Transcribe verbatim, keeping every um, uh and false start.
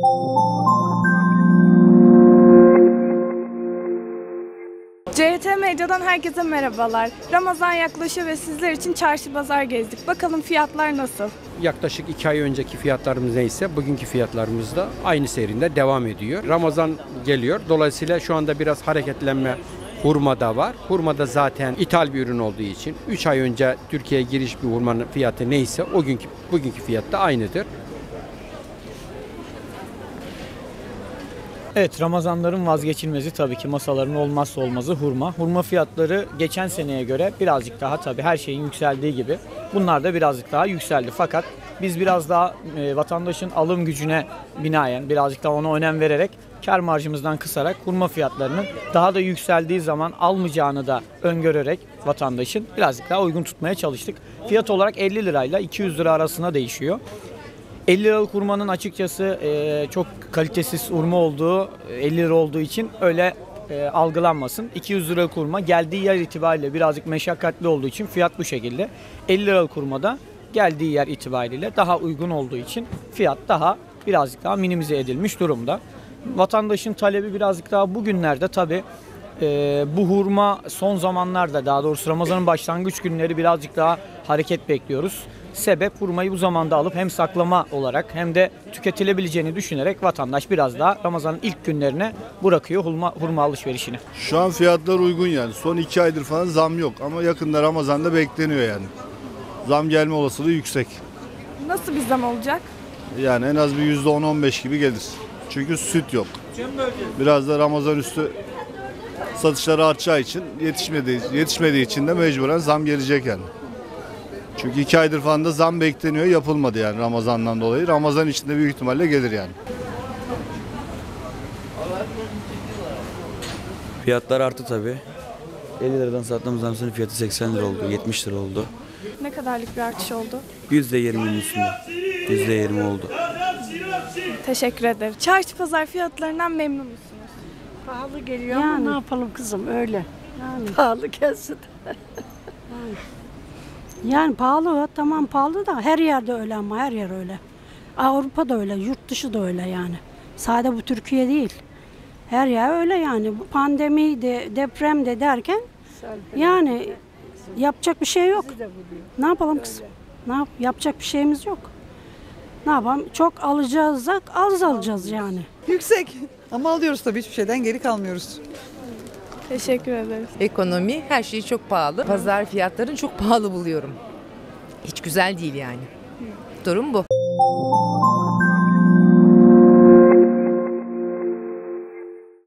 C H T Medya'dan herkese merhabalar. Ramazan yaklaşıyor ve sizler için çarşı pazar gezdik. Bakalım fiyatlar nasıl? Yaklaşık iki ay önceki fiyatlarımız neyse bugünkü fiyatlarımız da aynı seyrinde devam ediyor. Ramazan geliyor. Dolayısıyla şu anda biraz hareketlenme hurmada var. Hurmada zaten ithal bir ürün olduğu için üç ay önce Türkiye'ye giriş bir hurmanın fiyatı neyse o günkü bugünkü fiyat da aynıdır. Evet, Ramazanların vazgeçilmezi tabii ki masaların olmazsa olmazı hurma. Hurma fiyatları geçen seneye göre birazcık daha tabii her şeyin yükseldiği gibi bunlar da birazcık daha yükseldi. Fakat biz biraz daha e, vatandaşın alım gücüne binaen birazcık daha ona önem vererek kar marjımızdan kısarak hurma fiyatlarının daha da yükseldiği zaman almayacağını da öngörerek vatandaşın birazcık daha uygun tutmaya çalıştık. Fiyat olarak elli lirayla iki yüz lira arasında değişiyor. elli liralık hurmanın açıkçası e, çok kalitesiz hurma olduğu, elli lira olduğu için öyle e, algılanmasın. iki yüz liralık hurma geldiği yer itibariyle birazcık meşakkatli olduğu için fiyat bu şekilde. elli liralık hurma da geldiği yer itibariyle daha uygun olduğu için fiyat daha birazcık daha minimize edilmiş durumda. Vatandaşın talebi birazcık daha bugünlerde tabii e, bu hurma son zamanlarda, daha doğrusu Ramazan'ın başlangıç günleri birazcık daha hareket bekliyoruz. Sebep hurmayı bu zamanda alıp hem saklama olarak hem de tüketilebileceğini düşünerek vatandaş biraz daha Ramazan'ın ilk günlerine bırakıyor hurma, hurma alışverişini. Şu an fiyatlar uygun yani. Son iki aydır falan zam yok ama yakında Ramazan'da bekleniyor yani. Zam gelme olasılığı yüksek. Nasıl bir zam olacak? Yani en az bir yüzde on on beş gibi gelir. Çünkü süt yok. Biraz da Ramazan üstü satışları artacağı için yetişmediği, yetişmediği için de mecburen zam gelecek yani. Çünkü iki aydır falan da zam bekleniyor, yapılmadı yani Ramazan'dan dolayı. Ramazan içinde büyük ihtimalle gelir yani. Fiyatlar arttı tabii. elli liradan sattığımız hamsinin fiyatı seksen lira oldu, yetmiş lira oldu. Ne kadarlık bir artış oldu? yüzde yirminin üstünde. yüzde yirmi oldu. Teşekkür ederim. Çarşı pazar fiyatlarından memnun musunuz? Pahalı geliyor Yani. ama ne yapalım kızım öyle. Yani, Pahalı gelsin. yani pahalı, tamam pahalı da her yerde öyle, ama her yer öyle. Avrupa'da öyle, yurt dışı da öyle yani. Sadece bu Türkiye değil. Her yer öyle yani. Bu pandemi de, deprem de derken yani yapacak bir şey yok. Ne yapalım kızım? Ne yap yapacak bir şeyimiz yok. Ne yapalım? Çok alacağız, az alacağız yani. Yüksek ama alıyoruz tabii, hiçbir şeyden geri kalmıyoruz. Teşekkür ederiz. Ekonomi, her şey çok pahalı. Pazar fiyatlarını çok pahalı buluyorum. Hiç güzel değil yani. Durum bu.